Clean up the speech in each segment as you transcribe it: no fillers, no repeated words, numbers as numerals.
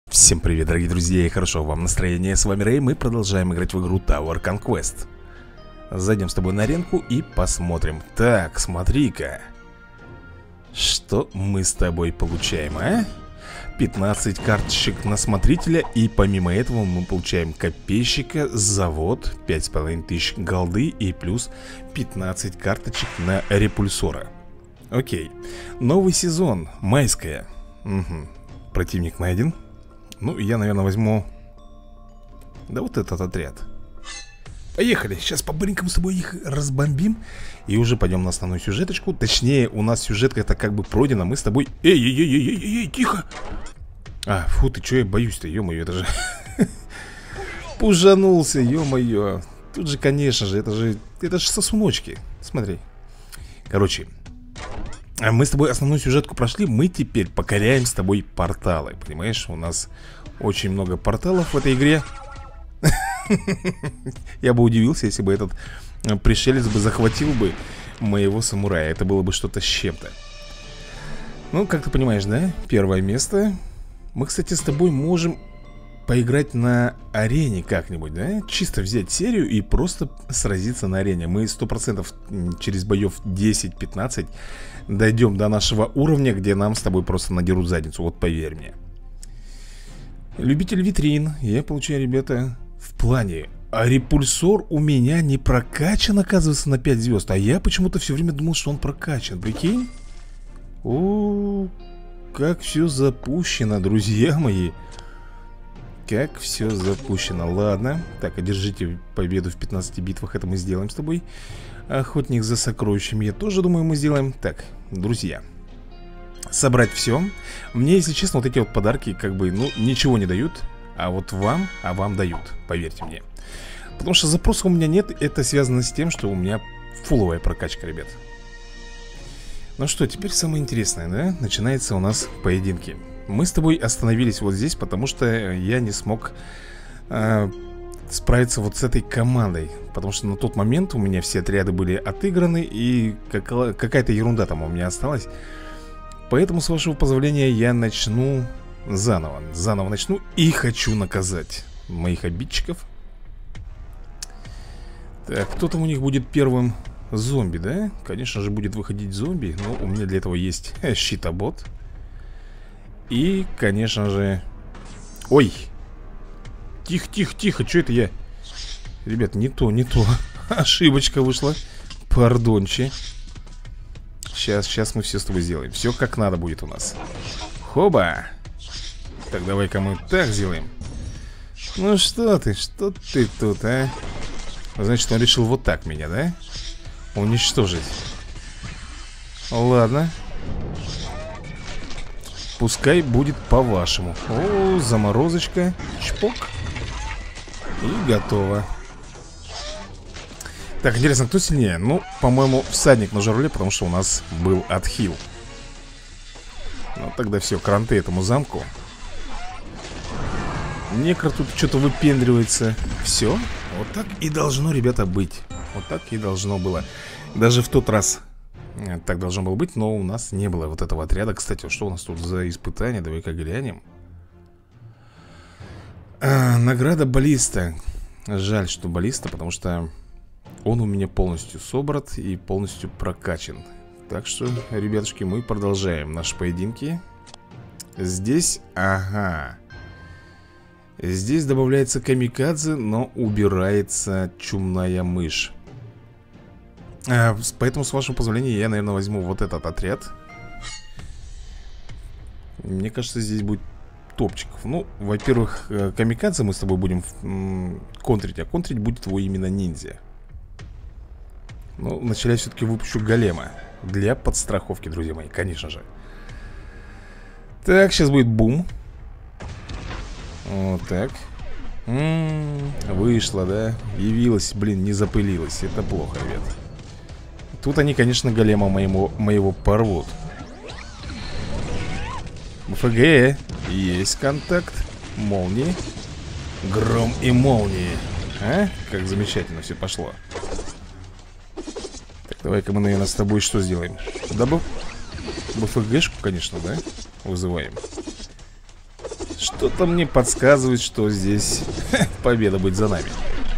Всем привет, дорогие друзья, и хорошо вам настроение. С вами Рэй, мы продолжаем играть в игру Tower Conquest. Зайдем с тобой на аренку и посмотрим. Так, смотри-ка. Что мы с тобой получаем, а? 15 карточек на смотрителя. И помимо этого мы получаем копейщика, завод, 5500 голды и плюс 15 карточек на репульсора. Окей. Новый сезон, майская. Противник найден. Ну, я, наверное, возьму... Да вот этот отряд. Поехали, сейчас по-быренькому с тобой их разбомбим. И уже пойдем на основную сюжеточку. Точнее, у нас сюжетка это как бы пройдена. Мы с тобой... Эй, тихо. А, фу, ты что, я боюсь-то, ё-моё, это же... Пужанулся, ё-моё. Тут же, конечно же, это же сосуночки. Смотри. Короче, мы с тобой основную сюжетку прошли. Мы теперь покоряем с тобой порталы. Понимаешь, у нас очень много порталов в этой игре. Я бы удивился, если бы этот пришелец бы захватил бы моего самурая. Это было бы что-то с чем-то. Ну, как ты понимаешь, да? Первое место. Мы, кстати, с тобой можем поиграть на арене как-нибудь, да? Чисто взять серию и просто сразиться на арене. Мы 100% через боев 10-15 дойдем до нашего уровня, где нам с тобой просто надерут задницу. Вот поверь мне. Любитель витрин. Я получаю, ребята, в плане. А репульсор у меня не прокачан, оказывается, на 5 звезд. А я почему-то все время думал, что он прокачан. Прикинь? О, как все запущено, друзья мои. Как все запущено. Ладно. Так, одержите победу в 15 битвах. Это мы сделаем с тобой. Охотник за сокровищами, я тоже думаю, мы сделаем. Так, друзья, собрать все. Мне, если честно, вот эти вот подарки как бы, ну, ничего не дают. А вот вам, дают, поверьте мне. Потому что запроса у меня нет. Это связано с тем, что у меня фуловая прокачка, ребят. Ну что, теперь самое интересное, да? Начинается у нас поединки. Мы с тобой остановились вот здесь, потому что я не смог справиться вот с этой командой. Потому что на тот момент у меня все отряды были отыграны. И какая-то ерунда там у меня осталась. Поэтому, с вашего позволения, я начну заново. Заново начну и хочу наказать моих обидчиков. Так, кто там у них будет первым? Зомби, да? Конечно же будет выходить зомби. Но у меня для этого есть щитобот. И, конечно же... Ой! Тихо, что это я? Ребят, не то. Ошибочка вышла. Пардончи. Сейчас мы все с тобой сделаем. Все как надо будет у нас. Хоба! Так, давай-ка мы так сделаем. Ну что ты тут, а? Значит, он решил вот так меня, да? Уничтожить. Ладно. Пускай будет по-вашему. О, заморозочка. Чпок. И готово. Так, интересно, кто сильнее? Ну, по-моему, всадник на журавле, потому что у нас был отхил. Ну, тогда все, кранты этому замку. Некро тут что-то выпендривается. Все, вот так и должно, ребята, быть. Вот так и должно было. Даже в тот раз так должно было быть, но у нас не было вот этого отряда. Кстати, что у нас тут за испытание? Давай-ка глянем. Награда баллиста. Жаль, что баллиста, потому что он у меня полностью собран и полностью прокачан. Так что, ребятушки, мы продолжаем наши поединки. Здесь, ага, здесь добавляется камикадзе, но убирается чумная мышь. Поэтому, с вашего позволения, я, наверное, возьму вот этот отряд. Мне кажется, здесь будет топчиков. Ну, во-первых, камикадзе мы с тобой будем контрить. А контрить будет его именно ниндзя. Ну, вначале я все-таки выпущу голема. Для подстраховки, друзья мои, конечно же. Так, сейчас будет бум. Вот так. Вышло, да? Явилась, блин, не запылилась. Это плохо, ребят. Тут они, конечно, голема моего порвут. БФГ. Есть контакт. Молнии. Гром и молнии. А? Как замечательно все пошло. Так, давай-ка мы, наверное, с тобой что сделаем? Да, БФГшку, конечно, да? Вызываем. Что-то мне подсказывает, что здесь победа будет за нами.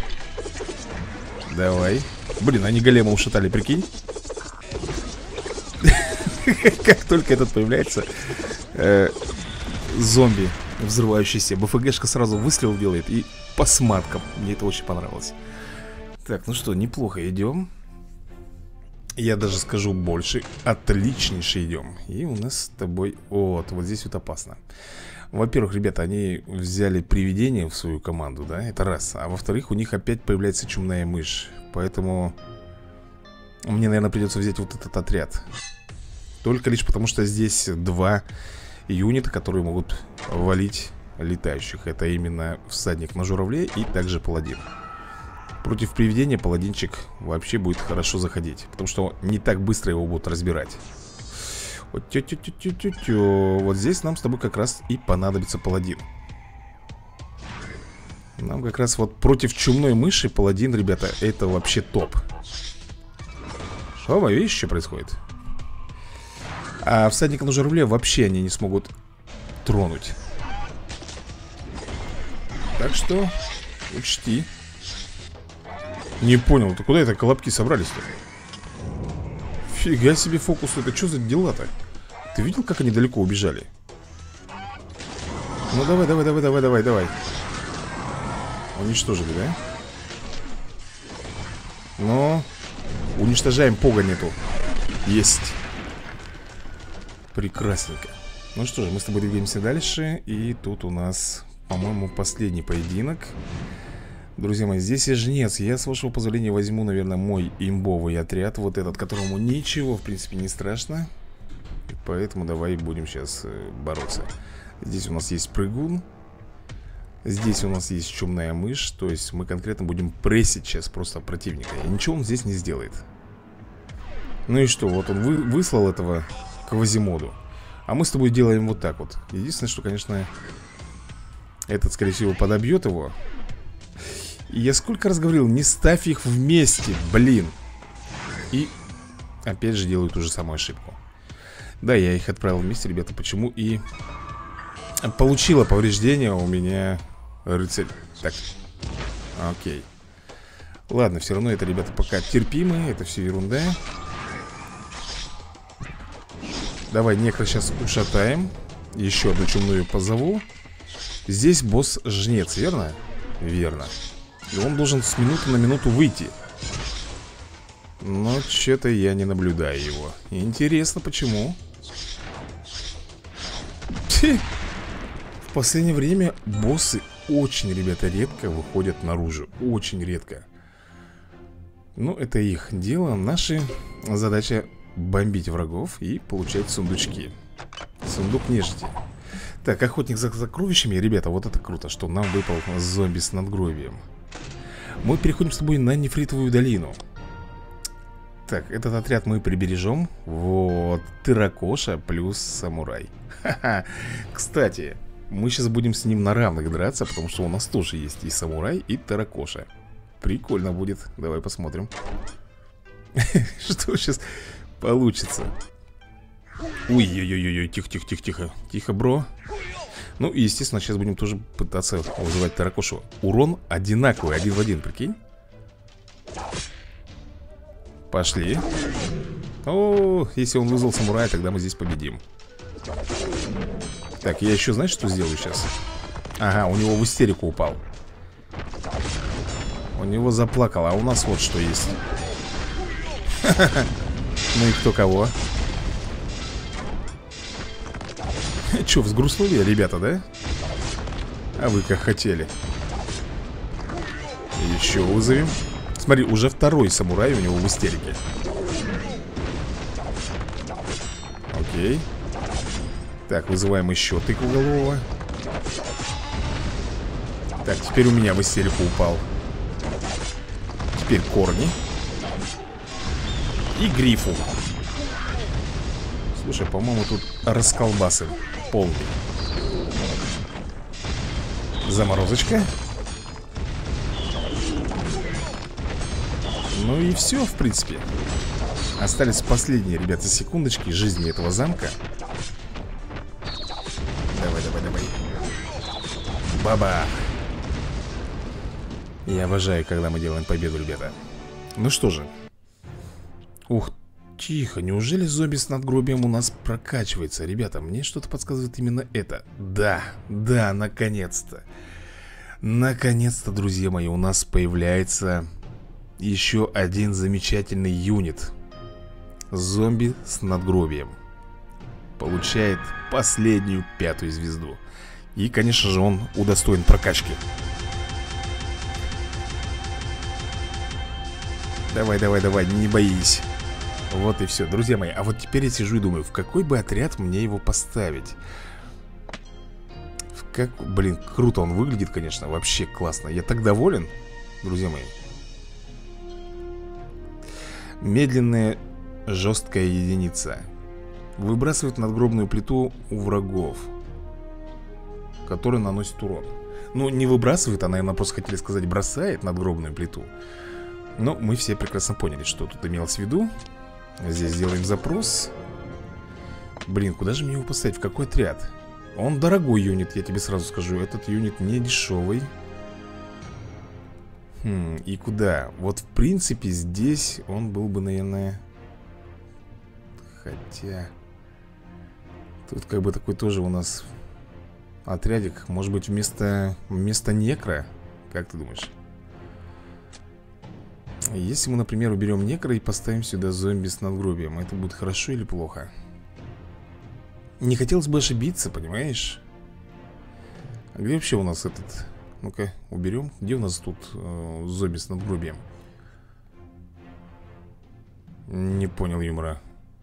Давай. Блин, они голема ушатали, прикинь. Как только этот появляется, зомби взрывающийся, БФГшка сразу выстрел делает и по сматкам. Мне это очень понравилось. Так, ну что, неплохо идем. Я даже скажу больше. Отличнейше идем. И у нас с тобой... Вот здесь вот опасно. Во-первых, ребята, они взяли привидение в свою команду, да? Это раз. А во-вторых, у них опять появляется чумная мышь. Поэтому мне, наверное, придется взять вот этот отряд. Только лишь потому, что здесь 2 юнита, которые могут валить летающих. Это именно всадник на журавле и также паладин. Против привидения паладинчик вообще будет хорошо заходить, потому что не так быстро его будут разбирать. Вот здесь нам с тобой как раз и понадобится паладин. Нам как раз вот против чумной мыши паладин, ребята, это вообще топ. Что, видишь, что происходит? А всадника на журавле вообще они не смогут тронуть. Так что учти. Не понял, ты куда это колобки собрались-то? Фига себе фокус, это что за дела-то? Ты видел, как они далеко убежали? Ну давай. Уничтожили, да? Но уничтожаем погонь эту. Есть. Прекрасненько. Ну что же, мы с тобой двигаемся дальше. И тут у нас, по-моему, последний поединок. Друзья мои, здесь и жнец. Я, с вашего позволения, возьму, наверное, мой имбовый отряд. Вот этот, которому ничего, в принципе, не страшно. Поэтому давай будем сейчас бороться. Здесь у нас есть прыгун. Здесь у нас есть чумная мышь. То есть мы конкретно будем прессить сейчас просто противника. И ничего он здесь не сделает. Ну и что, вот он выслал этого Квазимоду. А мы с тобой делаем вот так вот. Единственное, что, конечно, этот, скорее всего, подобьет его. И я сколько раз говорил, не ставь их вместе, блин. И опять же делаю ту же самую ошибку. Да, я их отправил вместе, ребята. Почему? И получила повреждение у меня рыцарь. Так, окей. Ладно, все равно это, ребята, пока терпимо. Это все ерунда. Давай некро сейчас ушатаем. Еще одну чумную позову. Здесь босс-жнец, верно? Верно. И он должен с минуты на минуту выйти. Но что-то я не наблюдаю его. Интересно, почему? В последнее время боссы очень, ребята, редко выходят наружу. Очень редко. Ну, это их дело. Наша задача бомбить врагов и получать сундучки. Сундук нежити. Так, охотник за сокровищами. Ребята, вот это круто, что нам выпал зомби с надгробием. Мы переходим с тобой на Нефритовую долину. Так, этот отряд мы прибережем. Вот, Терракоша плюс самурай. Ха-ха. Кстати, мы сейчас будем с ним на равных драться, потому что у нас тоже есть и самурай, и Терракоша. Прикольно будет. Давай посмотрим. Что сейчас получится. Ой-ой-ой-ой, тихо. Тихо, бро. Ну и, естественно, сейчас будем тоже пытаться вызывать Терракошу. Урон одинаковый, 1 в 1, прикинь. Пошли. О, если он вызвал самурая, тогда мы здесь победим. Так, я еще, знаешь, что сделаю сейчас? Ага, у него в истерику упал. У него заплакало, а у нас вот что есть. Ну и кто кого? Че, взгрустнули, ребята, да? А вы как хотели. Еще вызовем. Смотри, уже второй самурай у него в истерике. Окей. Так, вызываем еще тыквоголового. Так, теперь у меня в истерику упал. Теперь корни. И грифу. Слушай, по-моему, тут расколбасы полный. Заморозочка. Ну и все, в принципе. Остались последние, ребята, секундочки жизни этого замка. Давай. Баба! Я обожаю, когда мы делаем победу, ребята. Ну что же. Ух, тихо, неужели зомби с надгробием у нас прокачивается? Ребята, мне что-то подсказывает именно это. Да, да, наконец-то. Наконец-то, друзья мои, у нас появляется еще один замечательный юнит. Зомби с надгробием. Получает последнюю 5-ю звезду. И, конечно же, он удостоен прокачки. Давай, давай, давай, не боись. Вот и все, друзья мои. А вот теперь я сижу и думаю, в какой бы отряд мне его поставить. Блин, круто он выглядит, конечно. Вообще классно, я так доволен, друзья мои. Медленная, жесткая единица. Выбрасывает надгробную плиту у врагов, который наносит урон. Ну, не выбрасывает, она, наверное, просто хотели сказать, бросает надгробную плиту. Но мы все прекрасно поняли, что тут имелось в виду. Здесь сделаем запрос. Блин, куда же мне его поставить? В какой отряд? Он дорогой юнит, я тебе сразу скажу. Этот юнит не дешевый. И куда? Вот в принципе здесь он был бы, наверное... Хотя... Тут как бы такой тоже у нас отрядик. Может быть вместо некро? Как ты думаешь? Если мы, например, уберем некро и поставим сюда зомби с надгробием, это будет хорошо или плохо? Не хотелось бы ошибиться, понимаешь? А где вообще у нас этот... Ну-ка, уберем. Где у нас тут зомби с надгробием? Не понял юмора.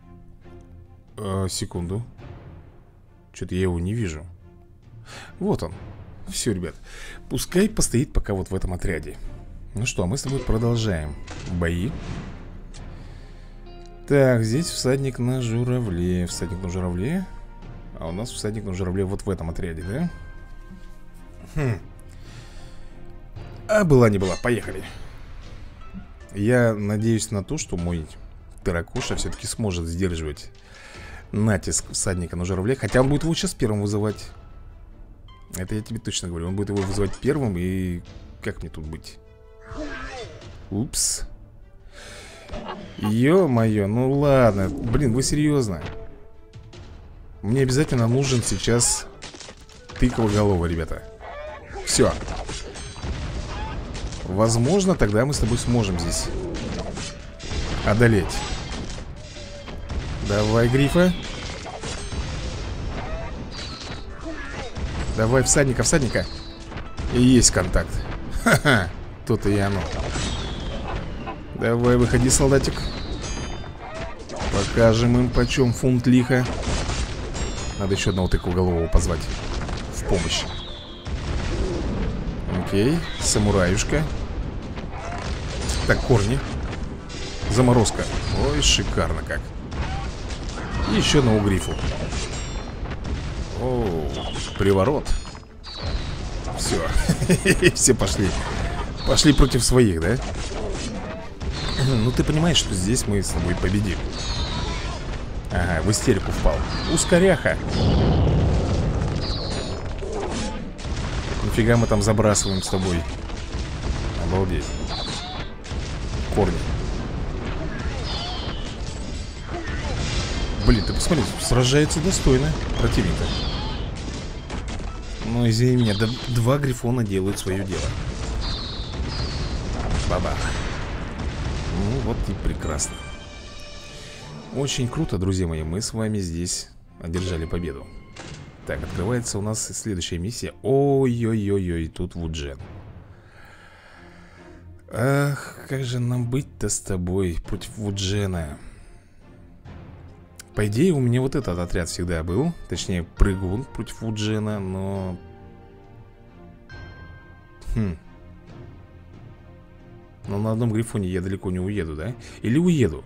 Секунду. Что-то я его не вижу. Вот он. Все, ребят. Пускай постоит пока вот в этом отряде. Ну что, мы с тобой продолжаем бои. Так, здесь всадник на журавле. Всадник на журавле. А у нас всадник на журавле вот в этом отряде, да? А была не была, поехали. Я надеюсь на то, что мой Терракоша все-таки сможет сдерживать натиск всадника на журавле. Хотя он будет его сейчас первым вызывать. Это я тебе точно говорю. Он будет его вызывать первым. И как мне тут быть? Упс. Ё-моё, ну ладно. Блин, вы серьезно? Мне обязательно нужен сейчас тыквоголовый, ребята. Все. Возможно, тогда мы с тобой сможем здесь одолеть. Давай, Грифа. Давай, всадника, всадника. И есть контакт. Ха-ха. То-то и оно. Давай, выходи, солдатик. Покажем им, почем фунт лиха. Надо еще одного тыквоголового позвать в помощь. Окей, самураюшка. Так, корни. Заморозка. Ой, шикарно как. И еще одного грифу. О, приворот. Все. Все пошли. Пошли против своих, да? Ну ты понимаешь, что здесь мы с тобой победим. Ага, в истерику впал. Ускоряха. Нифига мы там забрасываем с тобой. Обалдеть. Корни. Блин, ты посмотри, сражается достойно противника. Ну, извини меня, два грифона делают свое дело. Баба. Ну, вот и прекрасно. Очень круто, друзья мои. Мы с вами здесь одержали победу. Так, открывается у нас следующая миссия. Ой-ой-ой-ой, тут Вуджен. Ах, как же нам быть-то с тобой против Вуджена? По идее, у меня вот этот отряд всегда был. Точнее, прыгун против Вуджена, но... Но на одном грифоне я далеко не уеду, да? Или уеду?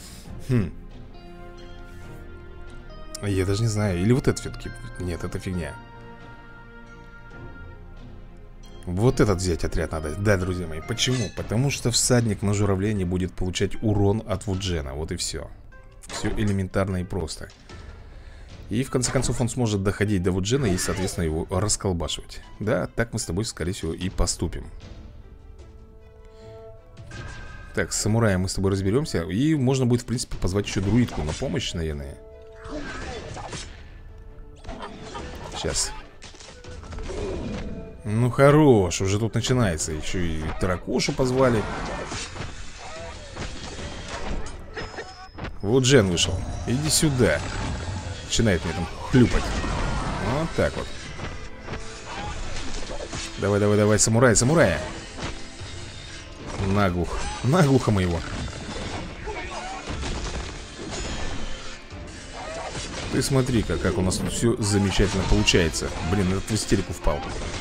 Я даже не знаю. Или вот это все-таки... Нет, это фигня. Вот этот взять отряд надо. Да, друзья мои. Почему? Потому что всадник на журавле не будет получать урон от Вуджена. Вот и все. Все элементарно и просто. И в конце концов он сможет доходить до Вуджена и, соответственно, его расколбашивать. Да, так мы с тобой, скорее всего, и поступим. Так, с самураем мы с тобой разберемся. И можно будет, в принципе, позвать еще друидку на помощь, наверное. Сейчас. Ну хорош, уже тут начинается. Еще и Таракошу позвали. Вот Джен вышел. Иди сюда. Начинает мне там хлюпать. Вот так вот. Давай, давай, давай, самурай, самурая. Наглух. Наглухо мы его. Ты смотри-ка, как у нас тут все замечательно получается. Блин, этот в истерику впал.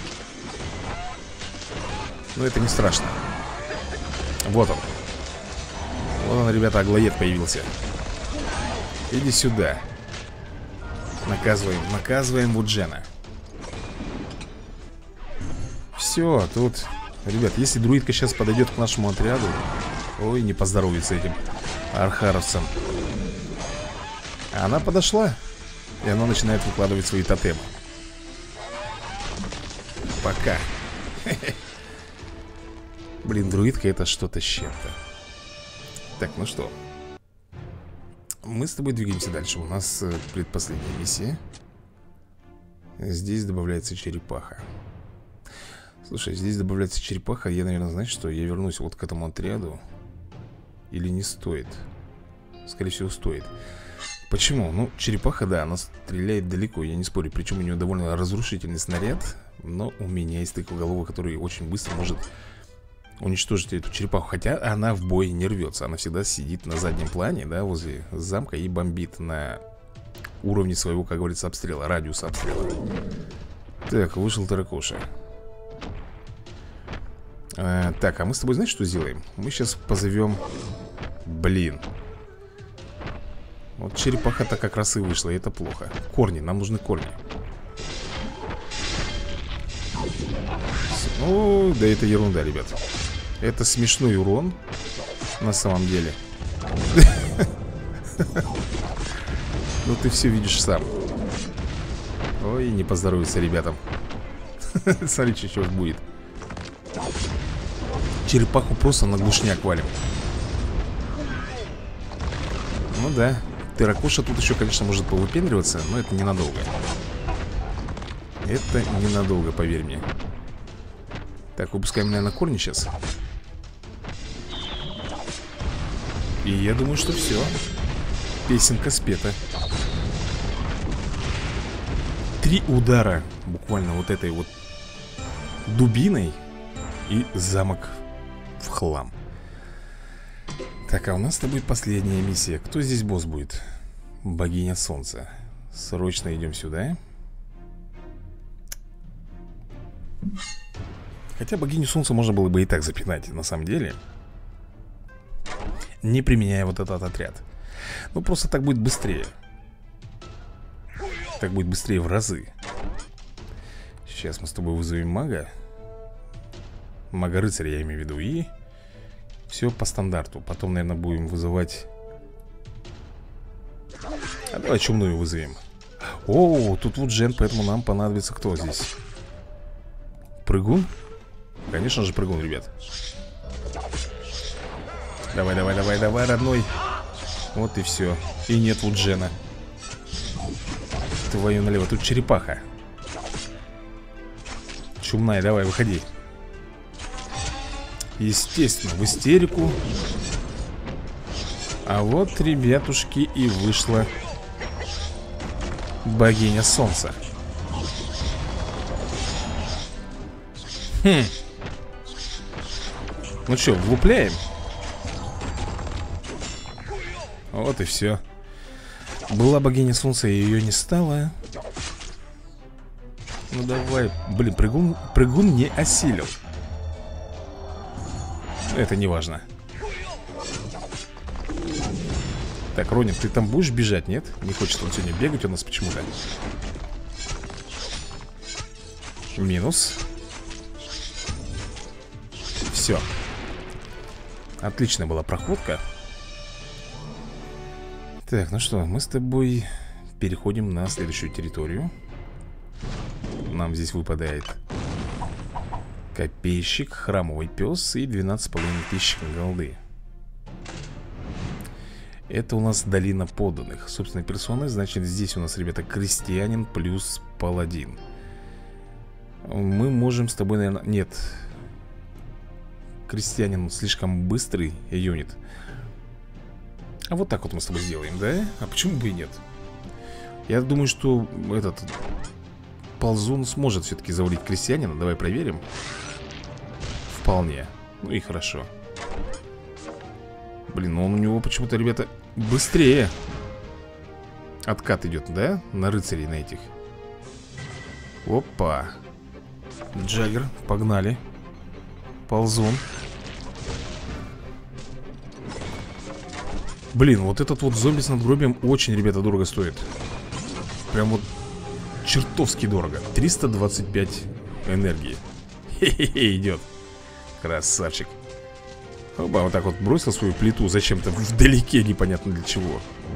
Но это не страшно. Вот он. Вот он, ребята, Аглоед появился. Иди сюда. Наказываем, наказываем Вуджена. Все, тут... Ребят, если друидка сейчас подойдет к нашему отряду... Ой, не поздоровится этим архаровцам. А она подошла. И она начинает выкладывать свои тотемы. Пока. Блин, друидка это что-то с чем-то. Так, ну что, мы с тобой двигаемся дальше. У нас предпоследняя миссия. Здесь добавляется черепаха. Слушай, здесь добавляется черепаха. Я, наверное, знаешь что, я вернусь вот к этому отряду. Или не стоит? Скорее всего, стоит. Почему? Ну, черепаха, да, она стреляет далеко, я не спорю. Причем у нее довольно разрушительный снаряд. Но у меня есть тыквоголовый, который очень быстро может уничтожить эту черепаху. Хотя она в бой не рвется. Она всегда сидит на заднем плане, да, возле замка и бомбит на уровне своего, как говорится, обстрела, радиуса обстрела. Так, вышел Таракоша. Так, а мы с тобой знаешь, что сделаем? Мы сейчас позовем... Блин. Вот черепаха-то как раз и вышла, и это плохо. Корни, нам нужны корни. Ну, да это ерунда, ребят. Это смешной урон. На самом деле. Ну ты все видишь сам. Ой, не поздоровится ребятам. Смотри, что будет. Черепаху просто на глушняк валим. Ну да. Таракоша тут еще, конечно, может повыпендриваться, но это ненадолго. Это ненадолго, поверь мне. Так, выпускаем, наверное, корни сейчас. И я думаю, что все. Песенка спета. 3 удара буквально вот этой вот дубиной, и замок в хлам. Так, а у нас с тобой последняя миссия. Кто здесь босс будет? Богиня Солнца. Срочно идем сюда. Хотя богиню Солнца можно было бы и так запинать, на самом деле, не применяя вот этот отряд. Ну, просто так будет быстрее. Так будет быстрее в разы. Сейчас мы с тобой вызовем мага. Мага-рыцаря я имею в виду. И все по стандарту. Потом, наверное, будем вызывать... А давай чумную вызовем. О, тут вот Джен, поэтому нам понадобится кто здесь? Прыгун? Конечно же прыгун, ребят. Давай, давай, давай, давай, родной. Вот и все. И нет вот Джена. Твою налево, тут черепаха. Чумная, давай, выходи. Естественно, в истерику. А вот, ребятушки, и вышла богиня Солнца. Хм. Ну что, влупляем? Вот и все. Была богиня Солнца, и ее не стало. Ну давай. Блин, прыгун не осилил. Это не важно. Так, Ронин, ты там будешь бежать, нет? Не хочет он сегодня бегать у нас почему-то. Минус. Все. Отличная была проходка. Так, ну что, мы с тобой переходим на следующую территорию. Нам здесь выпадает копейщик, храмовый пес и 12,5 тысяч голды. Это у нас долина подданных. Собственной персоной, значит, здесь у нас, ребята, крестьянин плюс паладин. Мы можем с тобой, наверное... Нет. Крестьянин слишком быстрый юнит. А вот так вот мы с тобой сделаем, да? А почему бы и нет? Я думаю, что этот ползун сможет все-таки завалить крестьянина. Давай проверим. Вполне. Ну и хорошо. Блин, ну он у него почему-то, ребята, быстрее. Откат идет, да? На рыцарей, на этих. Опа. Джаггер, погнали. Ползун. Блин, вот этот вот зомби с надгробием очень, ребята, дорого стоит. Прям вот чертовски дорого. 325 энергии. Хе-хе-хе, идет. Красавчик. Оба, вот так вот бросил свою плиту зачем-то вдалеке, непонятно для чего.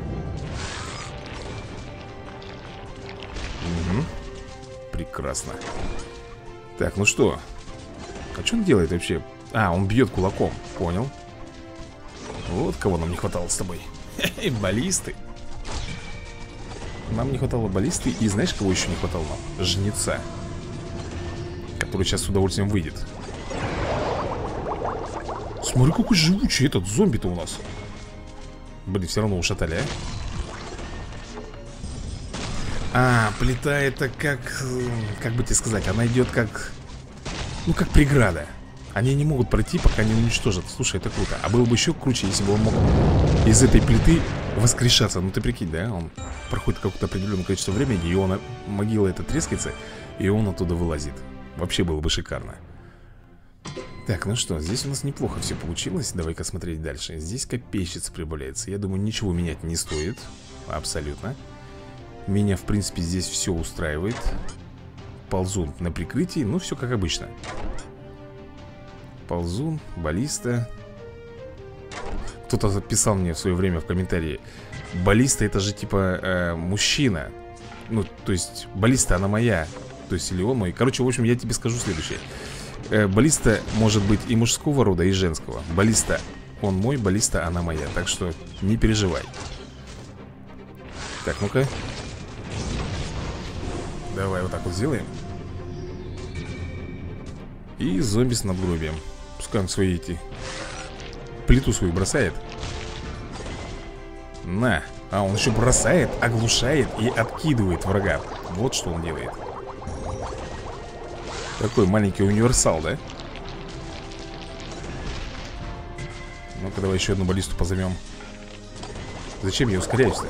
Угу. Прекрасно. Так, ну что? А что он делает вообще? А, он бьет кулаком, понял. Вот кого нам не хватало с тобой. Хе-хе, баллисты. Нам не хватало баллисты. И знаешь, кого еще не хватало нам? Жнеца, который сейчас с удовольствием выйдет. Смотри, какой живучий этот зомби-то у нас. Блин, все равно ушатали, а? А, плита это как бы тебе сказать, она идет как... Ну, как преграда. Они не могут пройти, пока не уничтожат. Слушай, это круто. А было бы еще круче, если бы он мог из этой плиты воскрешаться. Ну, ты прикинь, да? Он проходит какое-то определенное количество времени, и он, могила эта трескается, и он оттуда вылазит. Вообще было бы шикарно. Так, ну что, здесь у нас неплохо все получилось. Давай-ка смотреть дальше. Здесь копейщица прибавляется. Я думаю, ничего менять не стоит. Абсолютно. Меня, в принципе, здесь все устраивает. Ползун на прикрытии. Ну, все как обычно. Ползун, баллиста. Кто-то записал мне в свое время в комментарии: баллиста это же типа мужчина. Ну, то есть баллиста она моя. То есть или он мой. Короче, в общем, я тебе скажу следующее. Баллиста может быть и мужского рода, и женского. Баллиста он мой, баллиста она моя. Так что не переживай. Так, ну-ка. Давай вот так вот сделаем. И зомби с надгробием. Пускай он свои эти плиту свою бросает. На. А он еще бросает, оглушает и откидывает врага. Вот что он делает. Такой маленький универсал, да? Ну-ка, давай еще одну баллисту позовем. Зачем я ускоряюсь-то?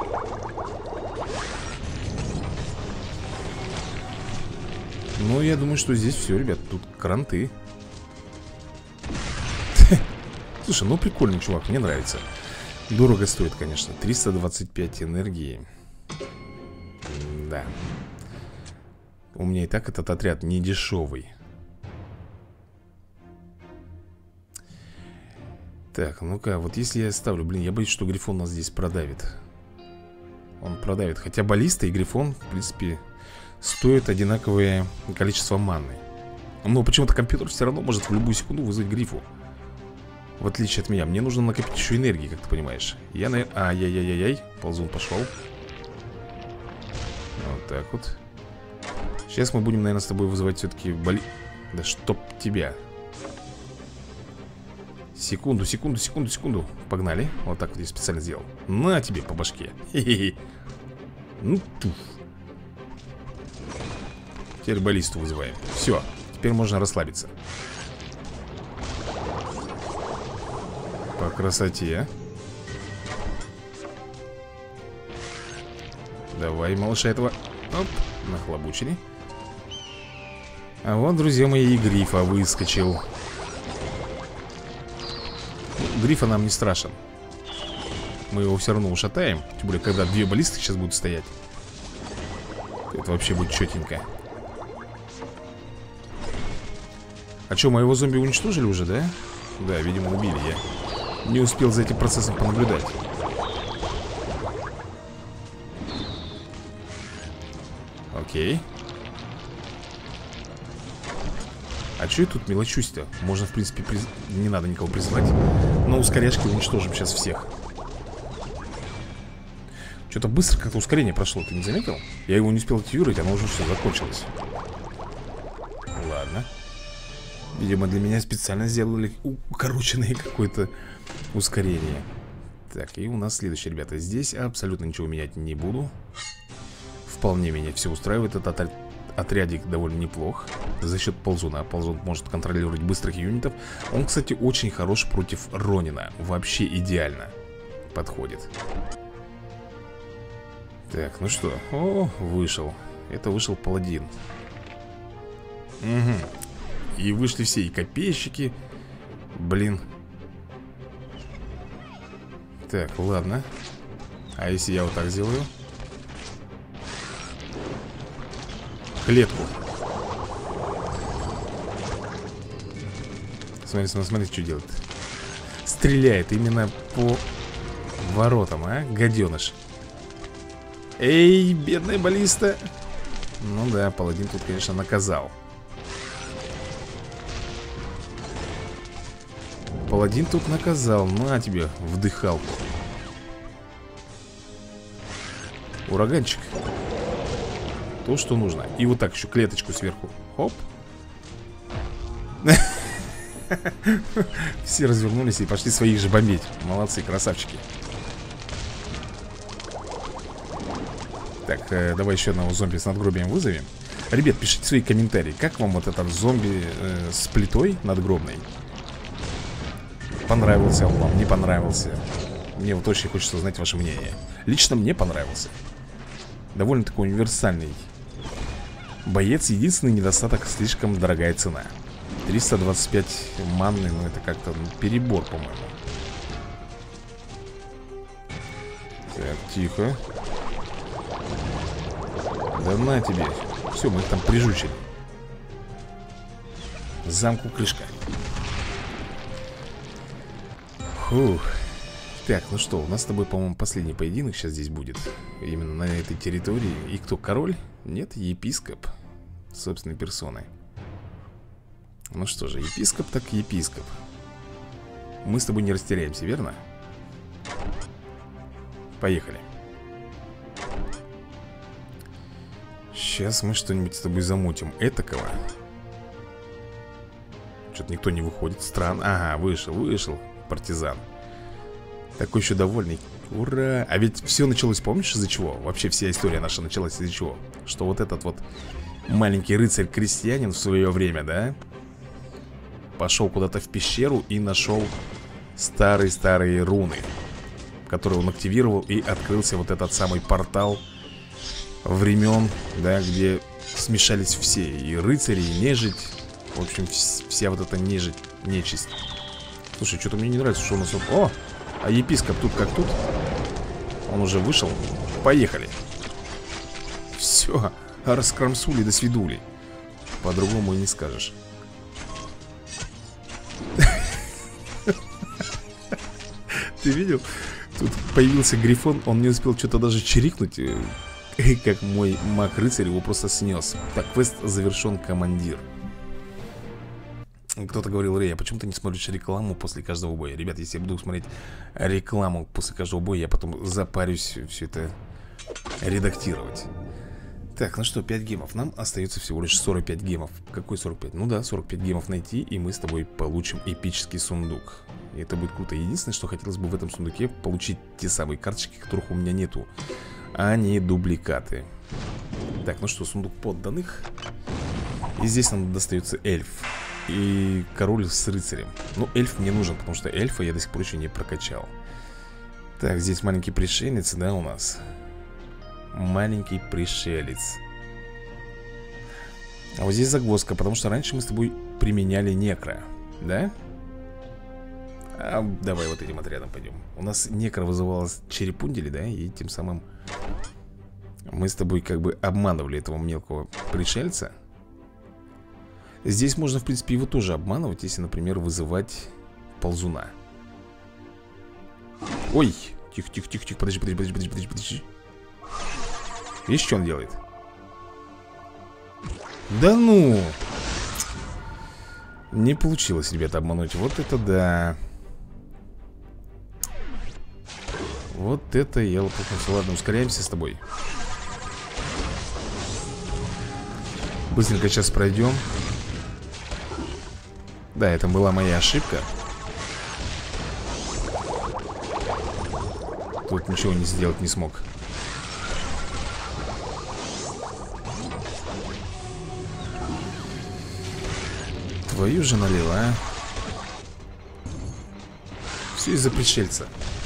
Ну, я думаю, что здесь все, ребят. Тут кранты. Слушай, ну прикольный чувак, мне нравится. Дорого стоит, конечно. 325 энергии. Да. У меня и так этот отряд не дешевый. Так, ну-ка, вот если я ставлю... Блин, я боюсь, что Грифон нас здесь продавит. Он продавит. Хотя баллиста и Грифон, в принципе, стоят одинаковое количество маны. Но почему-то компьютер все равно может в любую секунду вызвать Грифу. В отличие от меня. Мне нужно накопить еще энергии, как ты понимаешь. Я, наверное... Ай-яй-яй-яй. Ползун пошел. Вот так вот. Сейчас мы будем, наверное, с тобой вызывать все-таки Да чтоб тебя. Секунду, секунду, секунду, секунду. Погнали. Вот так вот я специально сделал. На тебе по башке. Хе-хе-хе. Ну, туф. Теперь баллисту вызываем. Все, теперь можно расслабиться. По красоте. Давай, малыша этого. Оп, нахлобучили. А вот, друзья мои, и Грифа выскочил. Грифа нам не страшен. Мы его все равно ушатаем. Тем более, когда две баллисты сейчас будут стоять. Это вообще будет четенько. А что, моего зомби уничтожили уже, да? Да, видимо, убили. Я не успел за этим процессом понаблюдать. Окей. А что я тут мелочусь-то? Можно, в принципе, не надо никого призывать. Но ускоряшки уничтожим сейчас всех. Что-то быстро как-то ускорение прошло, ты не заметил? Я его не успел активировать, оно уже все закончилось. Ладно. Видимо, для меня специально сделали укороченное какое-то ускорение. Так, и у нас следующее, ребята. Здесь абсолютно ничего менять не буду. Вполне меня все устраивает. Этот отрядик довольно неплох. За счет ползуна. Ползун может контролировать быстрых юнитов. Он, кстати, очень хорош против Ронина. Вообще идеально подходит. Так, ну что? О, вышел. Это вышел паладин. Угу. И вышли все, и копейщики. Блин. Так, ладно. А если я вот так сделаю? Клетку. Смотри, смотри, что делает. Стреляет именно по воротам, а? Гаденыш. Эй, бедная баллиста. Ну да, паладин тут, конечно, наказал. Паладин тут наказал. На тебе вдыхалку. Ураганчик. То, что нужно. И вот так еще клеточку сверху. Хоп. Все развернулись и пошли своих же бомбить. Молодцы, красавчики. Так, давай еще одного зомби с надгробием вызовем. Ребят, пишите свои комментарии. Как вам вот этот зомби с плитой надгробной? Понравился он вам, не понравился? Мне вот очень хочется узнать ваше мнение. Лично мне понравился. Довольно такой универсальный боец. Единственный недостаток — слишком дорогая цена. 325 манны, ну это как-то перебор, по-моему. Так, тихо. Да на тебе. Все, мы их там прижучили. Замку крышка. Фух. Так, ну что, у нас с тобой, по-моему, последний поединок сейчас здесь будет. Именно на этой территории. И кто, король? Нет, епископ. Собственной персоной. Ну что же, епископ так епископ. Мы с тобой не растеряемся, верно? Поехали. Сейчас мы что-нибудь с тобой замутим. Этакого. Что-то никто не выходит. Странно. Ага, вышел партизан. Такой еще довольный. Ура! А ведь все началось, помнишь, из-за чего? Вообще вся история наша началась из-за чего? Что вот этот вот маленький рыцарь-крестьянин в свое время, да? Пошел куда-то в пещеру и нашел старые-старые руны, которые он активировал, и открылся вот этот самый портал времен, да, где смешались все, и рыцари, и нежить. В общем, вся вот эта нечисть. Слушай, что-то мне не нравится, что у нас... О! А епископ тут как тут. Он уже вышел. Поехали. Все, раскромсули до свидули. По-другому и не скажешь. Ты видел? Тут появился грифон. Он не успел что-то даже чирикнуть. Как мой маг-рыцарь его просто снес. Так, квест завершен, командир. Кто-то говорил: Рэй, а почему ты не смотришь рекламу после каждого боя? Ребят, если я буду смотреть рекламу после каждого боя, я потом запарюсь все это редактировать. Так, ну что, 5 гемов. Нам остается всего лишь 45 гемов. Какой 45? Ну да, 45 гемов найти, и мы с тобой получим эпический сундук. И это будет круто. Единственное, что хотелось бы в этом сундуке, получить те самые карточки, которых у меня нету, а не дубликаты. Так, ну что, сундук подданных. И здесь нам достается эльф и король с рыцарем. Ну, эльф мне нужен, потому что эльфа я до сих пор еще не прокачал. Так, здесь маленький пришелец, да, у нас. Маленький пришелец. А вот здесь загвоздка, потому что раньше мы с тобой применяли некро, да? А давай вот этим отрядом пойдем. У нас некро вызывалось черепундили, да? И тем самым мы с тобой как бы обманывали этого мелкого пришельца. Здесь можно, в принципе, его тоже обманывать, если, например, вызывать ползуна. Ой, тихо, подожди. Видишь, что он делает? Да ну! Не получилось, ребята, обмануть. Вот это да. Вот это я лопухнулся. Ладно, ускоряемся с тобой. Быстренько сейчас пройдем. Да, это была моя ошибка. Тут ничего не сделать не смог. Твою же налево, а. Все из-за пришельца.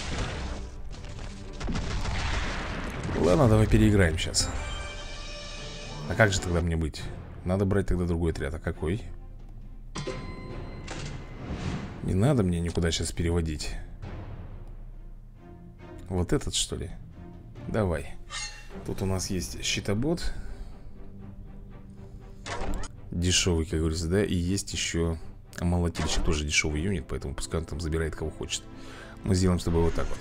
Ладно, давай переиграем сейчас. А как же тогда мне быть? Надо брать тогда другой отряд. А какой? Не надо мне никуда сейчас переводить. Вот этот, что ли? Давай. Тут у нас есть щитобот. Дешевый, как говорится, да. И есть еще молотильщик, тоже дешевый юнит. Поэтому пускай он там забирает кого хочет. Мы сделаем с тобой вот так вот.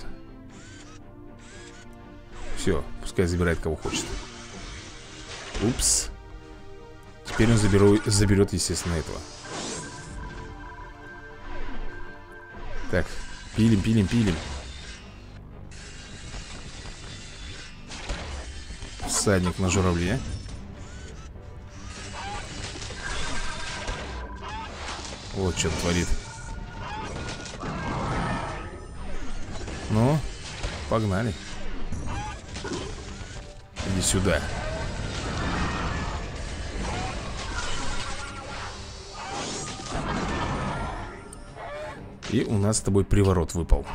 Все, пускай забирает кого хочет. Упс. Теперь он заберет, естественно, этого. Так, пилим, пилим, пилим. Всадник на журавле. Вот что он творит. Ну, погнали. Иди сюда. И у нас с тобой приворот выпал.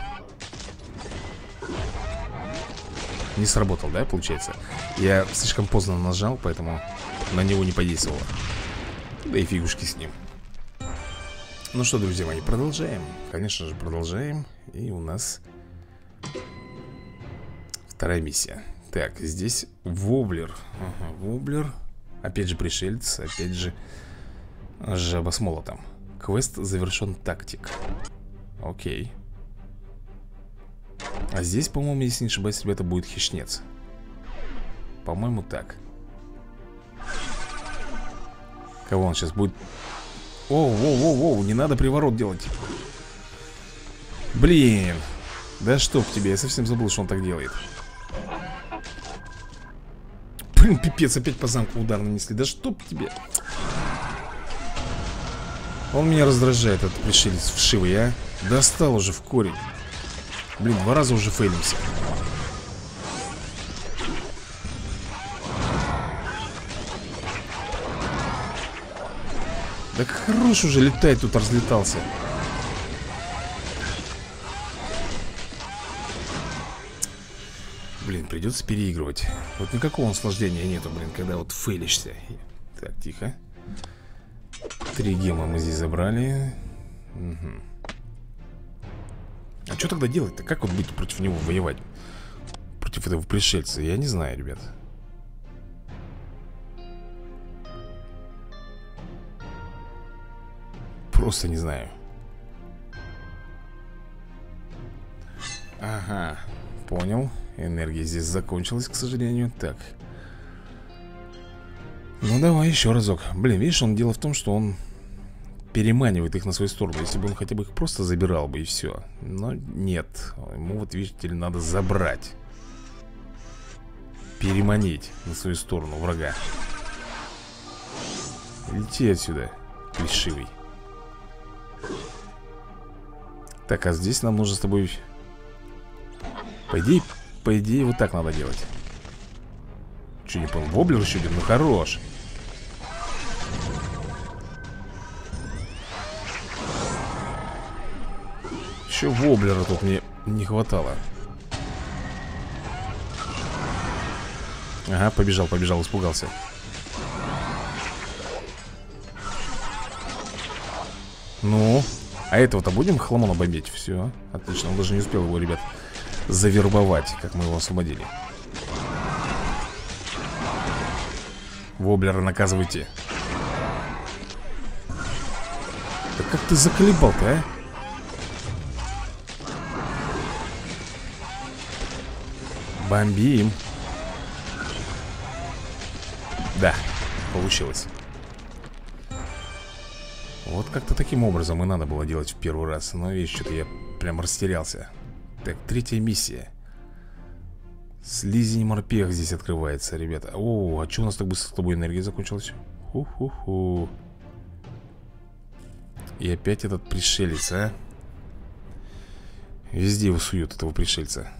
Не сработал, да, получается? Я слишком поздно нажал, поэтому на него не подействовало. Да и фигушки с ним. Ну что, друзья мои, продолжаем. Конечно же, продолжаем. И у нас вторая миссия. Так, здесь воблер. Ага, воблер. Опять же пришелец. Опять же жаба с молотом. Квест завершен, тактик. Окей. А здесь, по-моему, если не ошибаюсь, ребята, будет хищнец. По-моему, так. Кого он сейчас будет? Оу, не надо приворот делать. Блин. Да чтоб тебе, я совсем забыл, что он так делает. Блин, пипец, опять по замку удар нанесли. Да чтоб тебе. Он меня раздражает, этот пришелец вшивый, а. Достал уже в корень. Блин, 2 раза уже фейлимся. Да хорош уже, летай, тут разлетался. Блин, придется переигрывать. Вот никакого наслаждения нету, блин, когда вот фейлишься. Так, тихо. 3 гема мы здесь забрали. Угу. А что тогда делать-то? Как вот быть против него воевать? Против этого пришельца? Я не знаю, ребят. Просто не знаю. Ага, понял. Энергия здесь закончилась, к сожалению. Так. Ну давай еще разок. Блин, видишь, он дело в том, что он переманивает их на свою сторону. Если бы он хотя бы их просто забирал бы и все. Но нет. Ему вот, видите ли, надо забрать. Переманить на свою сторону врага. Лети отсюда, плешивый. Так, а здесь нам нужно с тобой... По идее, вот так надо делать. Че, не понял? Воблер еще один? Ну, хорош. Еще воблера тут мне не хватало. Ага, побежал, испугался. Ну, а этого-то будем хламона бомбить? Все, отлично, он даже не успел его, ребят, завербовать, как мы его освободили. Воблера наказывайте. Да как ты заколебал-то, а? Бомбим. Да, получилось. Вот как-то таким образом и надо было делать в первый раз. Но видишь, что-то я прям растерялся. Так, третья миссия. Слизень морпех здесь открывается, ребята. О, а что у нас так быстро с тобой энергия закончилась? Ху-ху-ху. И опять этот пришелец, а? Везде его суют, этого пришельца.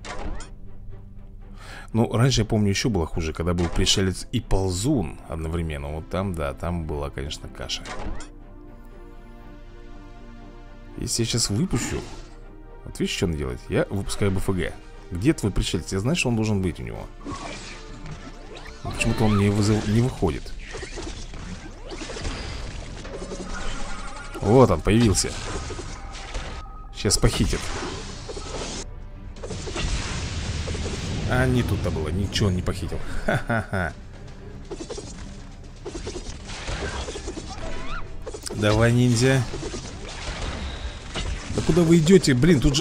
Ну, раньше, я помню, еще было хуже, когда был пришелец и ползун одновременно. Вот там, да, там была, конечно, каша. Если я сейчас выпущу... Вот видишь, что он делает? Я выпускаю БФГ. Где твой пришелец? Я знаю, что он должен быть у него. Но почему-то он не выходит. Вот он, появился. Сейчас похитит. А не тут-то было, ничего он не похитил. Ха-ха-ха. Давай, ниндзя. Да куда вы идете? Блин, тут же...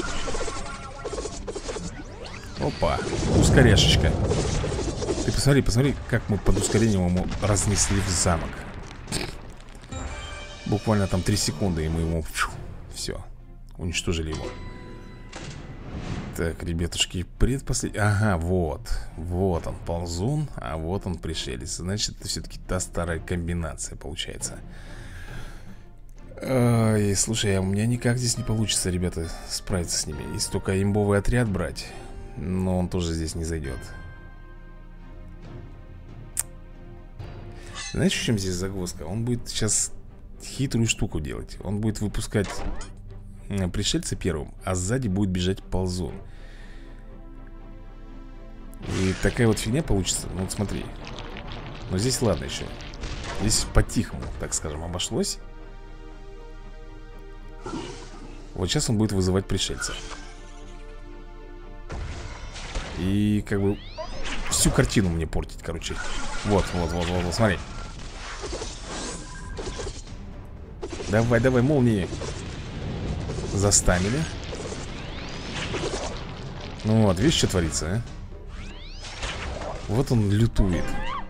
Опа, ускоряшечка. Ты посмотри, посмотри, как мы под ускорением ему разнесли в замок. Буквально там 3 секунды, и мы ему... Все, уничтожили его. Так, ребятушки, предпоследний... Ага, вот. Вот он, ползун, а вот он, пришелец. Значит, это все-таки та старая комбинация получается. Ой, слушай, а у меня никак здесь не получится, ребята, справиться с ними. Если только имбовый отряд брать. Но он тоже здесь не зайдет. Знаешь, в чем здесь загвоздка? Он будет сейчас хитрую штуку делать. Он будет выпускать пришельца первым, а сзади будет бежать ползун. И такая вот фигня получится. Ну вот смотри. Но здесь ладно еще. Здесь по-тихому, так скажем, обошлось. Вот сейчас он будет вызывать пришельца. И как бы всю картину мне портить, короче. Вот, смотри. Давай, давай, молнии. Заставили. Ну вот, видишь, что творится, а? Вот он лютует.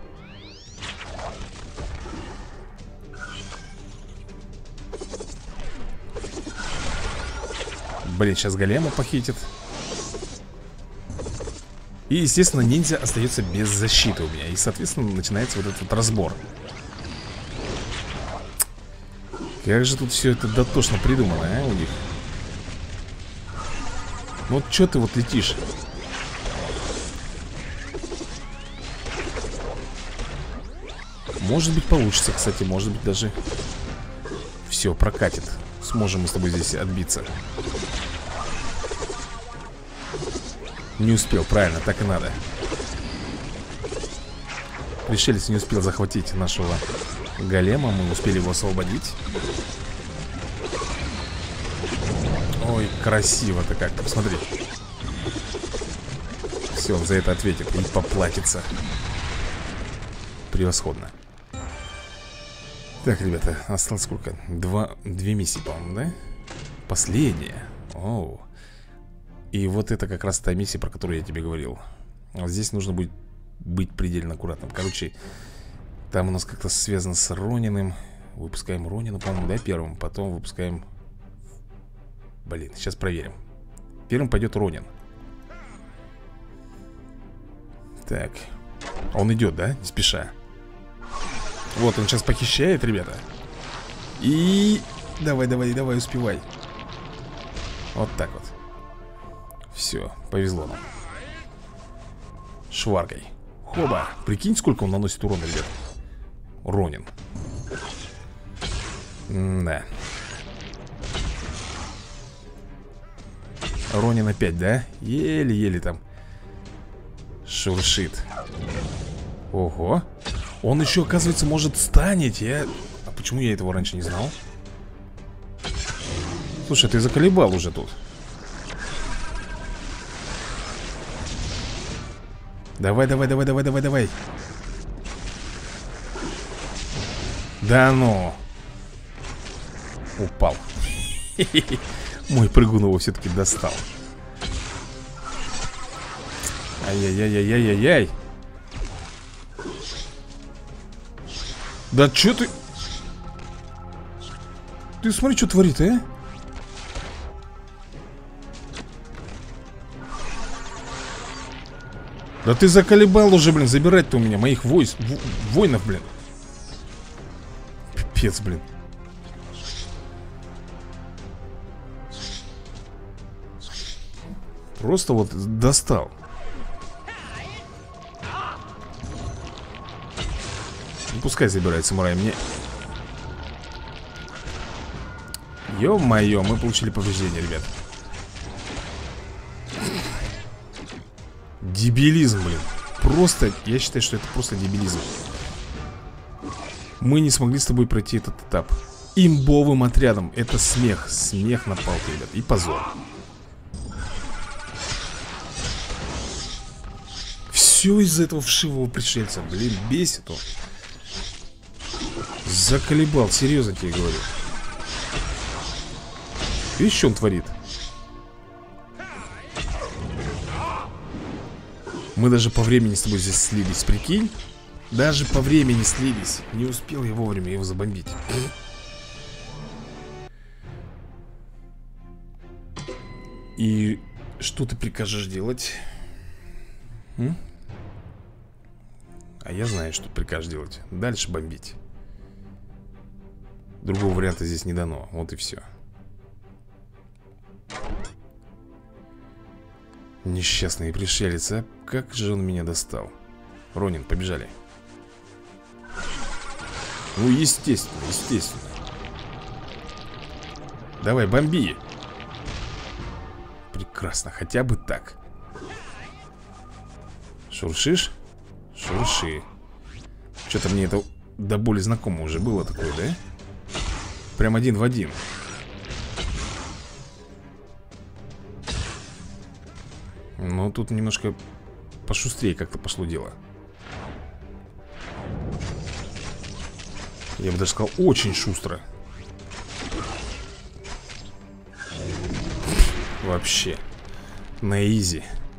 Блин, сейчас голема похитит. И, естественно, ниндзя остается без защиты у меня. И, соответственно, начинается вот этот вот разбор. Как же тут все это дотошно придумано, а, у них. Ну вот что ты вот летишь? Может быть, получится, кстати, может быть, даже все прокатит. Сможем мы с тобой здесь отбиться. Не успел, правильно, так и надо. Пришелец не успел захватить нашего голема. Мы успели его освободить. Ой, красиво-то как-то, посмотри. Все, он за это ответит и поплатится. Превосходно. Так, ребята, осталось сколько? Две миссии, по-моему, да? Последняя. Оу. И вот это как раз та миссия, про которую я тебе говорил. Вот здесь нужно будет быть предельно аккуратным. Короче, там у нас как-то связано с Рониным. Выпускаем Ронина, по-моему, да, первым. Потом выпускаем... Блин, сейчас проверим. Первым пойдет Ронин. Так. Он идет, да? Не спеша. Вот, он сейчас похищает, ребята. И... Давай, давай, давай, успевай. Вот так вот. Все, повезло нам. Шваргой. Хоба. Прикинь, сколько он наносит урона, ребят. Ронин. Да. Ронин опять, да? Еле-еле там шуршит. Ого. Он еще, оказывается, может станить. А почему я этого раньше не знал? Слушай, ты заколебал уже тут. Давай, давай, давай, давай, давай, давай. Да ну. Упал. Мой прыгун его все-таки достал. Ай-яй-яй-яй-яй-яй. Да че ты? Ты смотри, что творит, а? Да ты заколебал уже, блин, забирать-то у меня моих воинов, блин. Пипец, блин. Просто вот достал. Ну, пускай забирает самурай мне. Ё-моё, мы получили повреждение, ребят. Дебилизм, блин. Просто, я считаю, что это просто дебилизм. Мы не смогли с тобой пройти этот этап имбовым отрядом. Это смех. Смех на палке, ребят. И позор. Все из-за этого вшивого пришельца. Блин, бесит он. Заколебал, серьезно тебе говорю. Видишь, что он творит? Мы даже по времени с тобой здесь слились, прикинь? Даже по времени слились. Не успел я вовремя его забомбить. И что ты прикажешь делать? А я знаю, что прикажешь делать. Дальше бомбить. Другого варианта здесь не дано. Вот и все. Несчастный пришелец, а? Как же он меня достал. Ронин, побежали. Ну, естественно, естественно. Давай, бомби. Прекрасно, хотя бы так. Шуршишь? Шурши. Что-то мне это до боли знакомо уже было такое, да? Прям один в один. Но тут немножко пошустрее как-то пошло дело. Я бы даже сказал, очень шустро. Вообще. На изи.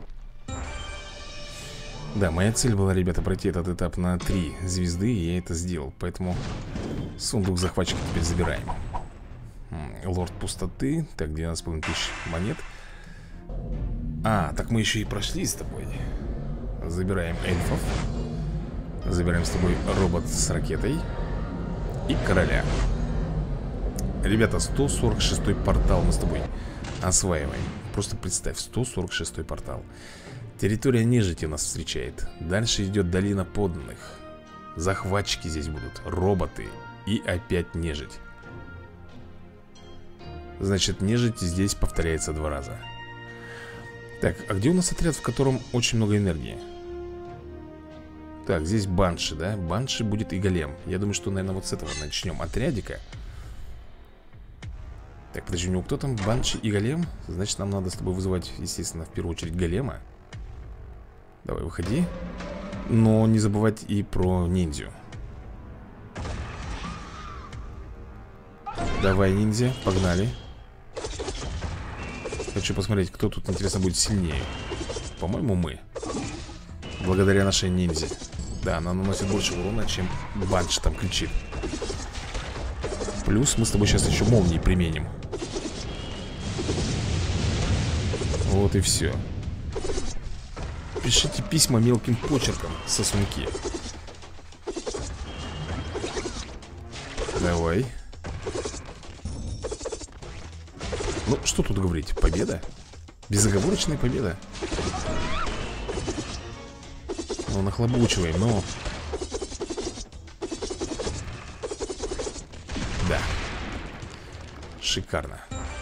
Да, моя цель была, ребята, пройти этот этап на 3 звезды. И я это сделал, поэтому сундук захватчика теперь забираем. Лорд пустоты. Так, 12,5 тысяч монет. А, так мы еще и прошли с тобой. Забираем эльфов. Забираем с тобой робот с ракетой. И короля. Ребята, 146-й портал мы с тобой осваиваем. Просто представь, 146-й портал. Территория нежити нас встречает. Дальше идет долина подданных. Захватчики здесь будут, роботы. И опять нежить. Значит, нежить здесь повторяется 2 раза. Так, а где у нас отряд, в котором очень много энергии? Так, здесь банши, да? Банши будет и голем. Я думаю, что, наверное, вот с этого начнем отрядика. Так, подожди, у него кто там? Банши и голем? Значит, нам надо с тобой вызывать, естественно, в первую очередь голема. Давай, выходи. Но не забывать и про ниндзю. Давай, ниндзя, погнали. Хочу посмотреть, кто тут, интересно, будет сильнее. По-моему, мы. Благодаря нашей ниндзе. Да, она наносит больше урона, чем банши там кричит. Плюс мы с тобой сейчас еще молнии применим. Вот и все. Пишите письма мелким почерком, сосунки. Давай. Ну, что тут говорить? Победа? Безоговорочная победа. Ну, нахлобучиваем, но... Да. Шикарно.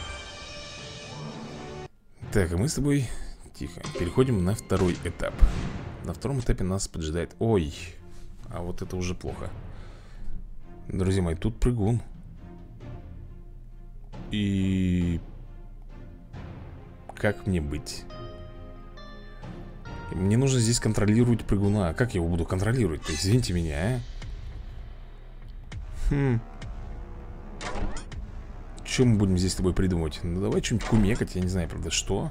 Так, а мы с тобой... Тихо. Переходим на 2-й этап. На 2-м этапе нас поджидает... Ой. А вот это уже плохо. Друзья мои, тут прыгун. И... Как мне быть? Мне нужно здесь контролировать прыгуна. А как я его буду контролировать-то? Извините меня, а? Что мы будем здесь с тобой придумывать? Ну давай что-нибудь кумекать, я не знаю, правда, что?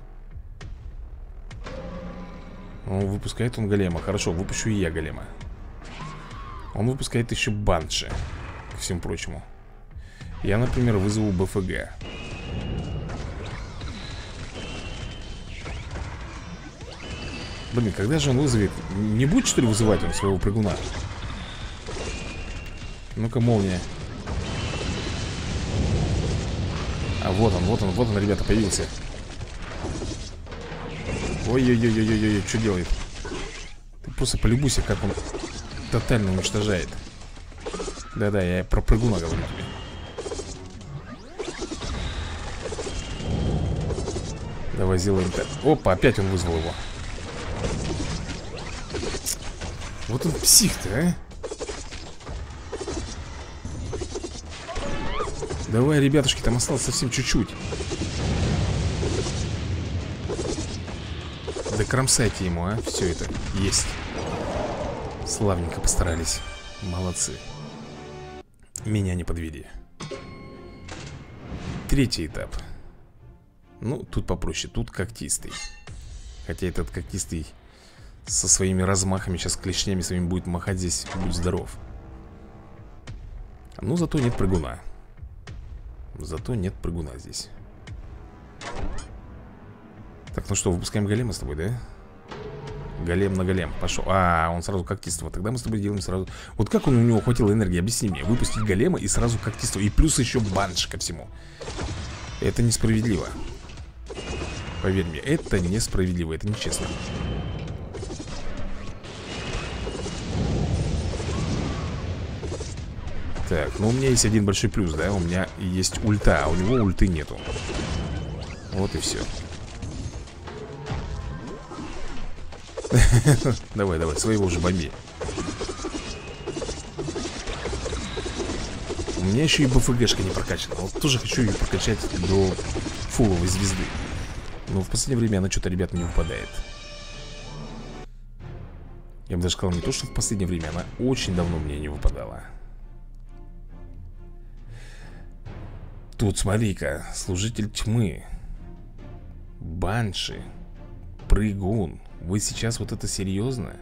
Ну, выпускает он голема. Хорошо, выпущу и я голема. Он выпускает еще банши, ко всему прочему. Я, например, вызову БФГ. Блин, когда же он вызовет? Не будет, что ли, вызывать он своего прыгуна? Ну-ка, молния. А вот он, ребята, появился. Ой-ой-ой-ой-ой, что делает? Ты просто полюбуйся, как он тотально уничтожает. Да-да, я про прыгуна говорю тебе. Давай сделаем так. Опа, опять он вызвал его. Вот он псих-то, а? Давай, ребятушки, там осталось совсем чуть-чуть. Да кромсайте ему, а? Все это есть. Славненько постарались. Молодцы. Меня не подвели. Третий этап. Ну, тут попроще, тут когтистый. Хотя этот когтистый со своими размахами, сейчас клешнями своими будет махать здесь. Будь здоров. Ну, зато нет прыгуна. Зато нет прыгуна здесь. Так, ну что, выпускаем голема с тобой, да? Голем на голем, пошел. А, он сразу когтистого. Тогда мы с тобой делаем сразу. Вот как он у него хватило энергии, объясни мне. Выпустить голема и сразу когтистого. И плюс еще банш ко всему. Это несправедливо. Поверь мне, это несправедливо, это нечестно. Так, ну у меня есть один большой плюс, да? У меня есть ульта, а у него ульты нету. Вот и все. Давай, давай, своего же бомби. У меня еще и БФГшка не прокачана. Вот тоже хочу ее прокачать до фуловой звезды. Но в последнее время она что-то, ребят, не выпадает. Я бы даже сказал, не то, что в последнее время, она очень давно мне не выпадала. Тут, смотри-ка, служитель тьмы, банши, прыгун. Вы сейчас вот это серьезно?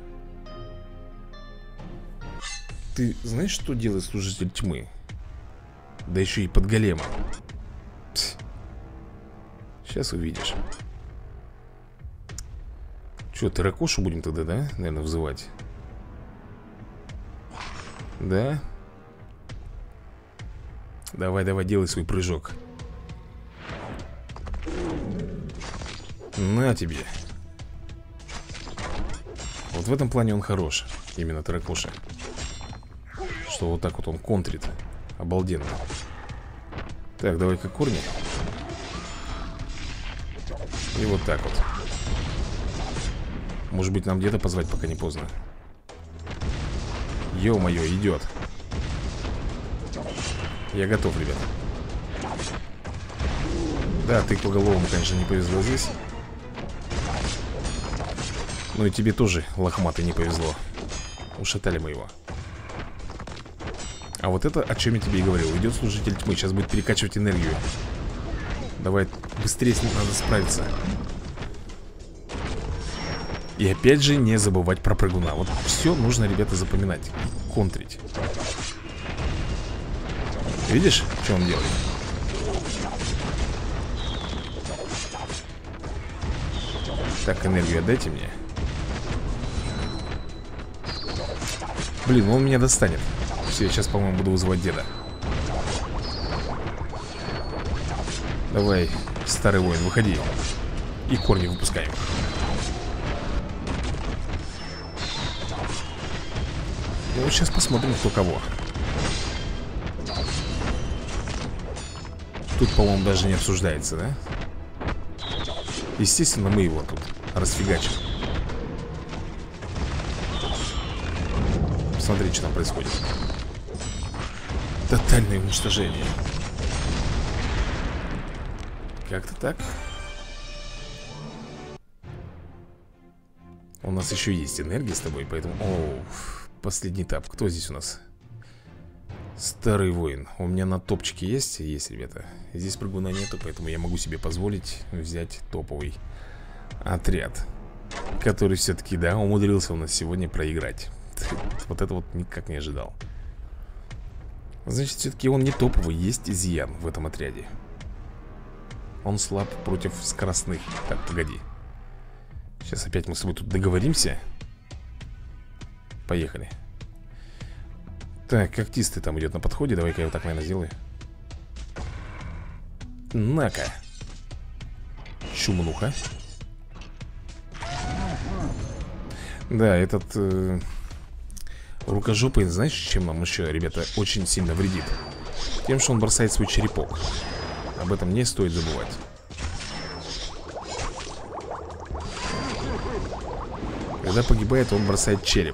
Ты знаешь, что делает служитель тьмы? Да еще и под големом. Сейчас увидишь. Че, Терракошу будем тогда, да? Наверное, вызывать. Да? Давай, давай, делай свой прыжок. На тебе. Вот в этом плане он хорош. Именно Терракоша. Что вот так вот он контрит. Обалденно. Так, давай-ка корни. И вот так вот. Может быть, нам где-то позвать, пока не поздно. Ё-моё, идет. Я готов, ребят. Да, ты по головам, конечно, не повезло здесь. Ну и тебе тоже, лохматый, не повезло. Ушатали мы его. А вот это, о чем я тебе и говорил. Идет служитель тьмы, сейчас будет перекачивать энергию. Давай, быстрее с ним надо справиться. И опять же не забывать про прыгуна. Вот все нужно, ребята, запоминать. Контрить. Видишь, что он делает? Так, энергию отдайте мне. Блин, он меня достанет. Все, я сейчас, по-моему, буду вызывать деда. Давай, старый воин, выходи. И корни выпускаем. Ну вот сейчас посмотрим, кто кого. Тут, по-моему, даже не обсуждается, да? Естественно, мы его тут расфигачим. Посмотри, что там происходит. Тотальное уничтожение. Как-то так. У нас еще есть энергия с тобой, поэтому... О, последний этап. Кто здесь у нас? Старый воин. У меня на топчике есть? Есть, ребята. Здесь прыгуна нету, поэтому я могу себе позволить взять топовый отряд, который все-таки, да, умудрился у нас сегодня проиграть. Вот это вот никак не ожидал. Значит, все-таки он не топовый. Есть изъян в этом отряде. Он слаб против скоростных. Так, погоди. Сейчас опять мы с тобой тут договоримся. Поехали. Так, когтистый там идет на подходе. Давай-ка я вот так, наверное, сделаю. На-ка. Чумнуха. Да, этот рукожопый, знаешь, чем нам еще, ребята, очень сильно вредит? Тем, что он бросает свой черепок. Об этом не стоит забывать. Когда погибает, он бросает череп.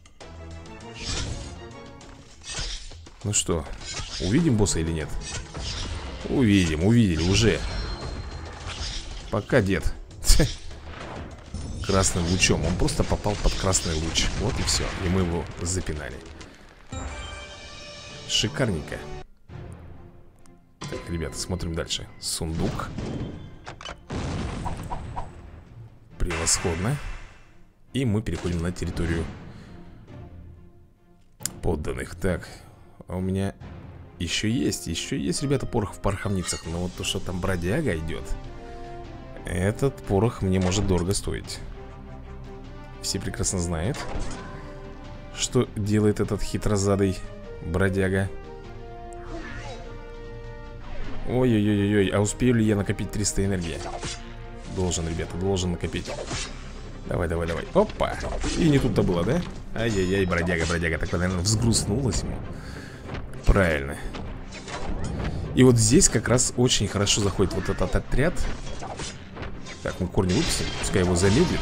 Ну что, увидим босса или нет? Увидим, увидели уже. Пока, дед. Красным лучом. Он просто попал под красный луч. Вот и все. И мы его запинали. Шикарненько. Так, ребята, смотрим дальше. Сундук. Превосходно. И мы переходим на территорию подданных. Так, а у меня еще есть, ребята, порох в пороховницах. Но вот то, что там бродяга идет, этот порох мне может дорого стоить. Все прекрасно знают, что делает этот хитрозадый бродяга. Ой-ой-ой-ой, а успею ли я накопить 300 энергии? Должен, ребята, должен накопить. Давай, давай, давай. Опа! И не тут-то было, да? Ай-яй-яй, бродяга. Так, наверное, взгрустнулось ему. Правильно. И вот здесь как раз очень хорошо заходит вот этот отряд. Так, мы корни выпустим, пускай его замедлит.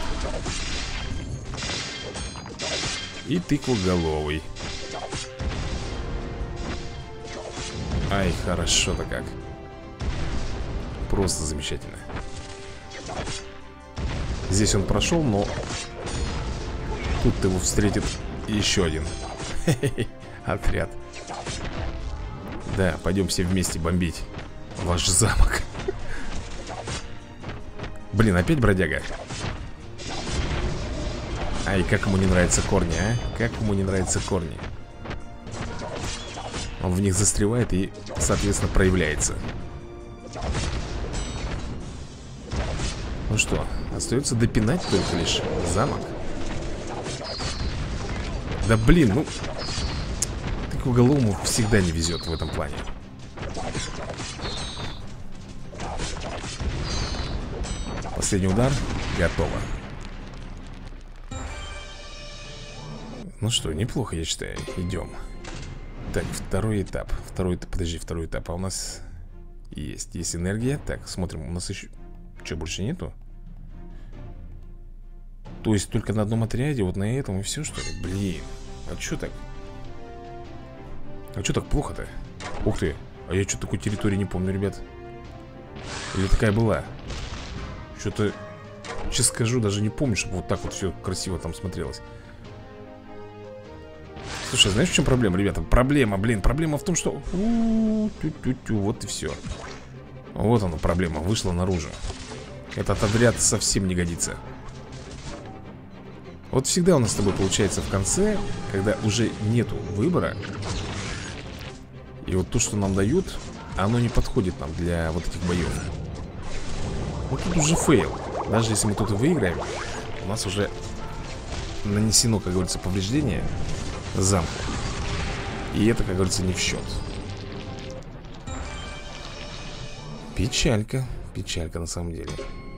И тыквоголовый. Ай, хорошо-то как. Просто замечательно. Здесь он прошел, но тут его встретит еще один отряд. Да, пойдем все вместе бомбить ваш замок. Блин, опять бродяга. Ай, как ему не нравятся корни, а? Как ему не нравятся корни. Он в них застревает и, соответственно, проявляется. Ну что, остается допинать только лишь замок. Да блин, ну тыквоголовому всегда не везет в этом плане. Последний удар. Готово. Ну что, неплохо, я считаю. Идем. Так, второй этап. Второй этап. А у нас есть энергия. Так, смотрим, у нас еще... Что, больше нету? То есть только на одном отряде, вот на этом и все, что ли? Блин, а что так? А что так плохо-то? Ух ты, а я что-то такой территории не помню, ребят. Или такая была? Что-то, сейчас скажу, даже не помню, чтобы вот так вот все красиво там смотрелось. Слушай, знаешь, в чем проблема, ребята? Проблема в том, что... Вот и все. Вот она, проблема, вышла наружу. Этот отряд совсем не годится. Вот всегда у нас с тобой получается в конце, когда уже нету выбора. И вот то, что нам дают, оно не подходит нам для вот этих боев. Вот тут уже фейл. Даже если мы тут и выиграем, у нас уже нанесено, как говорится, повреждение замку. И это, как говорится, не в счет. Печалька. Печалька на самом деле.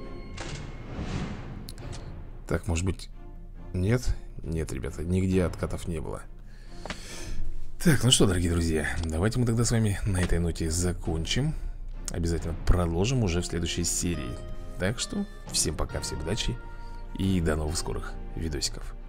Так, может быть... Нет? Нет, ребята, нигде откатов не было. Так, ну что, дорогие друзья, давайте мы тогда с вами на этой ноте закончим. Обязательно продолжим уже в следующей серии. Так что, всем пока, всем удачи и до новых скорых видосиков.